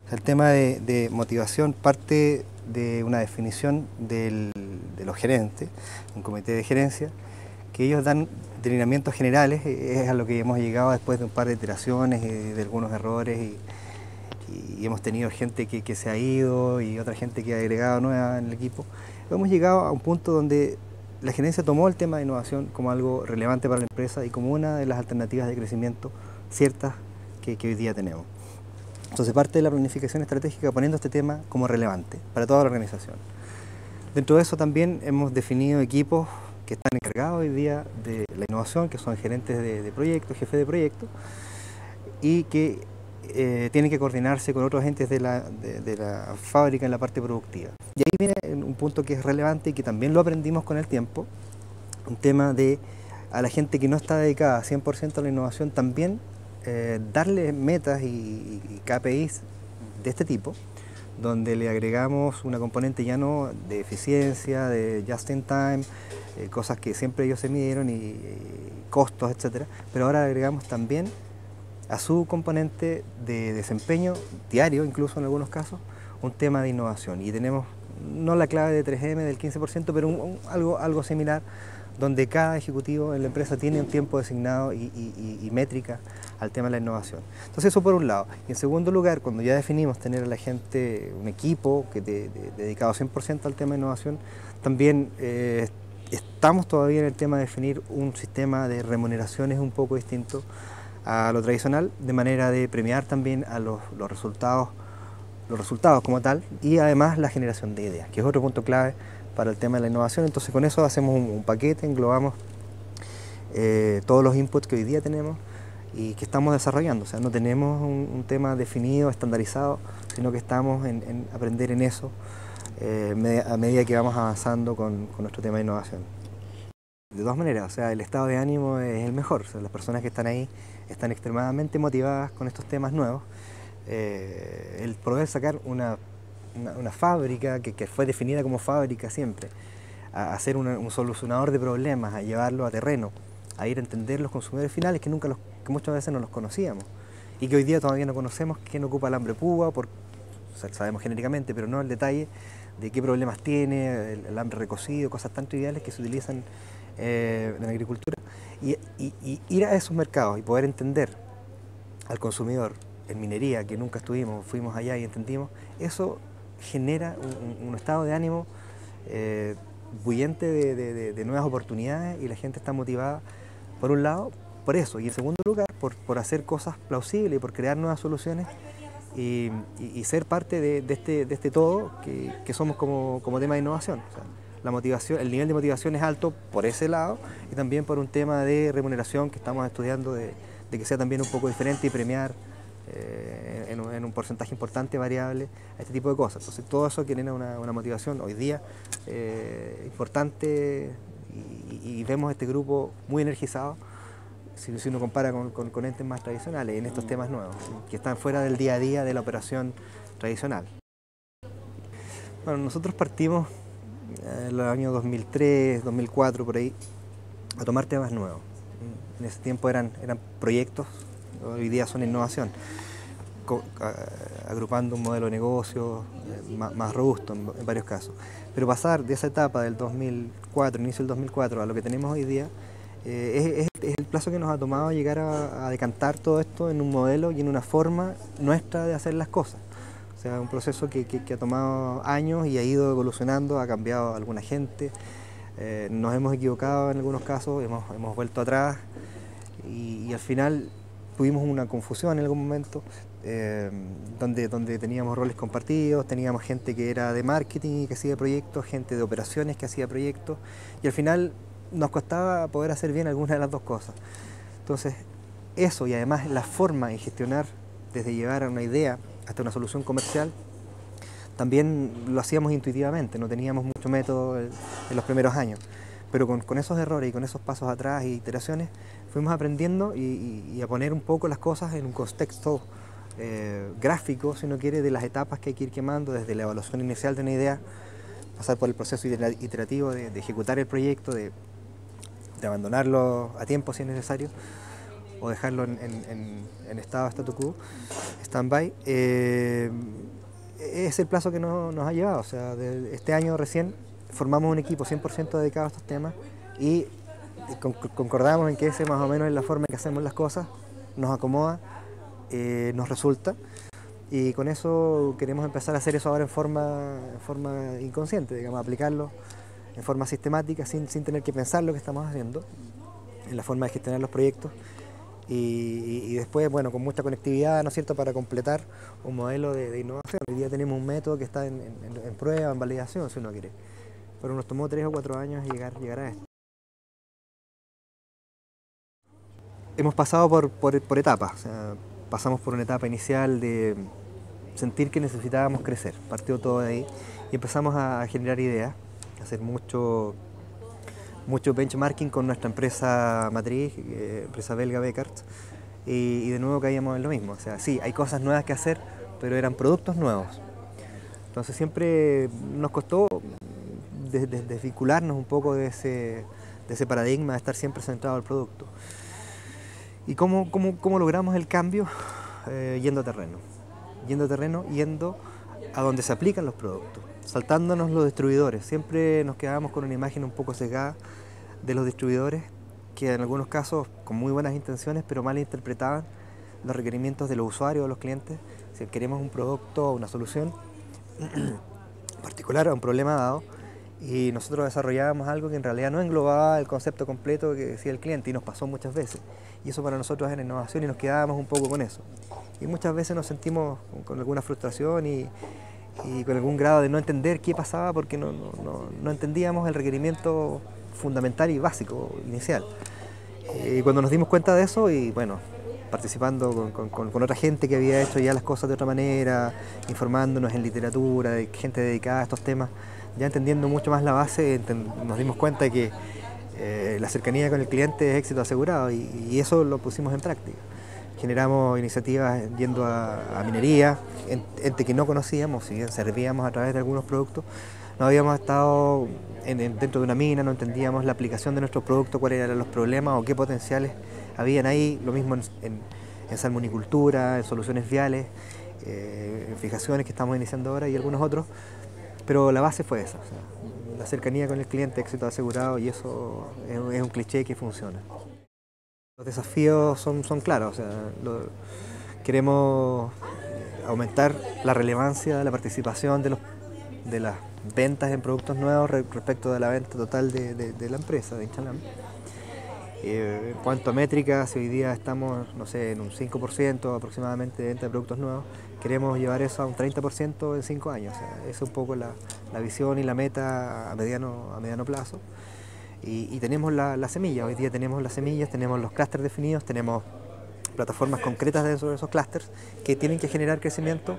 El tema de motivación parte de una definición de los gerentes, un comité de gerencia, que ellos dan lineamientos generales, es a lo que hemos llegado después de un par de iteraciones y de algunos errores y hemos tenido gente que se ha ido y otra gente que ha agregado nueva en el equipo. Hemos llegado a un punto donde la gerencia tomó el tema de innovación como algo relevante para la empresa y como una de las alternativas de crecimiento ciertas que hoy día tenemos. Entonces parte de la planificación estratégica poniendo este tema como relevante para toda la organización. Dentro de eso también hemos definido equipos que están encargados hoy día de la innovación, que son gerentes de proyectos, jefes de proyectos, y que tienen que coordinarse con otros agentes de la fábrica en la parte productiva. Y ahí viene un punto que es relevante y que también lo aprendimos con el tiempo, un tema de a la gente que no está dedicada 100% a la innovación también darle metas y KPIs de este tipo, donde le agregamos una componente ya no de eficiencia, de just in time, cosas que siempre ellos se midieron y costos, etcétera, pero ahora agregamos también a su componente de desempeño diario, incluso en algunos casos, un tema de innovación. Y tenemos no la clave de 3M del 15%, pero algo similar, donde cada ejecutivo en la empresa tiene un tiempo designado y métrica al tema de la innovación. Entonces eso por un lado. Y en segundo lugar, cuando ya definimos tener a la gente, un equipo dedicado 100% al tema de innovación, también estamos todavía en el tema de definir un sistema de remuneraciones un poco distinto a lo tradicional, de manera de premiar también a los resultados como tal y además la generación de ideas, que es otro punto clave para el tema de la innovación. Entonces con eso hacemos un paquete, englobamos todos los inputs que hoy día tenemos y que estamos desarrollando. O sea, no tenemos un tema definido, estandarizado, sino que estamos en aprender en eso a medida que vamos avanzando con nuestro tema de innovación. De todas maneras, o sea, el estado de ánimo es el mejor. O sea, las personas que están ahí están extremadamente motivadas con estos temas nuevos. El poder sacar una fábrica que fue definida como fábrica siempre, a ser un solucionador de problemas, a llevarlo a terreno, a ir a entender los consumidores finales que muchas veces no los conocíamos y que hoy día todavía no conocemos quién ocupa alambre púa, o sea, sabemos genéricamente, pero no el detalle de qué problemas tiene, el alambre recocido, cosas tan triviales que se utilizan en la agricultura, y ir a esos mercados y poder entender al consumidor en minería, que nunca estuvimos, fuimos allá y entendimos, eso genera un estado de ánimo bullente de nuevas oportunidades y la gente está motivada, por un lado, por eso, y en segundo lugar, por hacer cosas plausibles y por crear nuevas soluciones y ser parte de este todo que somos como tema de innovación. O sea, la motivación, el nivel de motivación es alto por ese lado y también por un tema de remuneración que estamos estudiando de que sea también un poco diferente y premiar en un porcentaje importante variable a este tipo de cosas. Entonces todo eso genera una motivación hoy día importante y vemos este grupo muy energizado si uno compara con entes más tradicionales en estos temas nuevos, que están fuera del día a día de la operación tradicional. Bueno, nosotros partimos en el año 2003, 2004, por ahí, a tomar temas nuevos. En ese tiempo eran proyectos, hoy día son innovación, agrupando un modelo de negocio más robusto en varios casos. Pero pasar de esa etapa del 2004, inicio del 2004, a lo que tenemos hoy día, es el plazo que nos ha tomado llegar a decantar todo esto en un modelo y en una forma nuestra de hacer las cosas. O sea, un proceso que ha tomado años y ha ido evolucionando, ha cambiado alguna gente, nos hemos equivocado en algunos casos, hemos vuelto atrás y al final tuvimos una confusión en algún momento donde teníamos roles compartidos, teníamos gente que era de marketing y que hacía proyectos, gente de operaciones que hacía proyectos y al final nos costaba poder hacer bien alguna de las dos cosas. Entonces eso y además la forma de gestionar desde llevar a una idea hasta una solución comercial también lo hacíamos intuitivamente, no teníamos mucho método en los primeros años, pero con esos errores y con esos pasos atrás y iteraciones fuimos aprendiendo y a poner un poco las cosas en un contexto gráfico, si uno quiere, de las etapas que hay que ir quemando desde la evaluación inicial de una idea, pasar por el proceso iterativo de ejecutar el proyecto, de abandonarlo a tiempo si es necesario, o dejarlo en estado statu quo, stand-by. Es el plazo que nos ha llevado. O sea, este año recién formamos un equipo 100% dedicado a estos temas y concordamos en que ese más o menos es la forma en que hacemos las cosas, nos acomoda, nos resulta, y con eso queremos empezar a hacer eso ahora en forma inconsciente, digamos, aplicarlo en forma sistemática sin tener que pensar lo que estamos haciendo, en la forma de gestionar los proyectos y después, bueno, con mucha conectividad, ¿no es cierto?, para completar un modelo de innovación. Hoy día tenemos un método que está en prueba, en validación, si uno quiere, pero nos tomó 3 o 4 años llegar a esto. Hemos pasado por etapas, o sea, pasamos por una etapa inicial de sentir que necesitábamos crecer, partió todo de ahí y empezamos a generar ideas, a hacer mucho benchmarking con nuestra empresa matriz, empresa belga Bekaert, y de nuevo caíamos en lo mismo, o sea, sí, hay cosas nuevas que hacer, pero eran productos nuevos. Entonces siempre nos costó desvincularnos un poco de ese paradigma de estar siempre centrado al producto. ¿Y cómo logramos el cambio? Yendo a terreno, yendo a donde se aplican los productos, saltándonos los distribuidores. Siempre nos quedábamos con una imagen un poco sesgada de los distribuidores, que en algunos casos con muy buenas intenciones, pero mal interpretaban los requerimientos de los usuarios o los clientes. Si queremos un producto o una solución particular a un problema dado, y nosotros desarrollábamos algo que en realidad no englobaba el concepto completo que decía el cliente, y nos pasó muchas veces. Y eso para nosotros era innovación y nos quedábamos un poco con eso. Y muchas veces nos sentimos con alguna frustración y con algún grado de no entender qué pasaba porque no entendíamos el requerimiento fundamental y básico, inicial. Y cuando nos dimos cuenta de eso, y bueno, participando con otra gente que había hecho ya las cosas de otra manera, informándonos en literatura, de gente dedicada a estos temas, ya entendiendo mucho más la base, nos dimos cuenta de que la cercanía con el cliente es éxito asegurado, y eso lo pusimos en práctica. Generamos iniciativas yendo a minería, ente que no conocíamos, si bien servíamos a través de algunos productos, no habíamos estado dentro de una mina, no entendíamos la aplicación de nuestros productos, cuáles eran los problemas o qué potenciales habían ahí. Lo mismo en salmonicultura, en soluciones viales, en fijaciones que estamos iniciando ahora y algunos otros, pero la base fue esa, o sea, la cercanía con el cliente, éxito asegurado, y eso es un cliché que funciona. Los desafíos son claros, o sea, queremos aumentar la relevancia de la participación de las ventas en productos nuevos respecto de la venta total de la empresa, de Inchalam. En cuanto a métricas, hoy día estamos, no sé, en un 5% aproximadamente de venta de productos nuevos. Queremos llevar eso a un 30% en 5 años. O sea, esa es un poco la visión y la meta a mediano plazo. Y tenemos la semilla. Hoy día tenemos las semillas, tenemos los clústeres definidos, tenemos plataformas concretas dentro de esos clústeres que tienen que generar crecimiento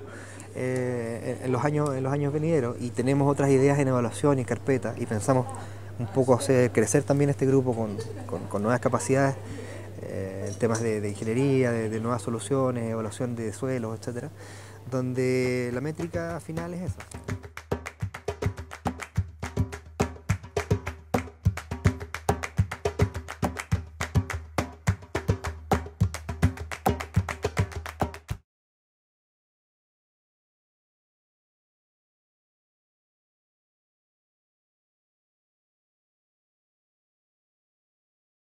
en los años venideros, y tenemos otras ideas en evaluación y en carpeta, y pensamos un poco hacer crecer también este grupo con nuevas capacidades en temas de ingeniería, de nuevas soluciones, evaluación de suelos, etcétera, donde la métrica final es esa.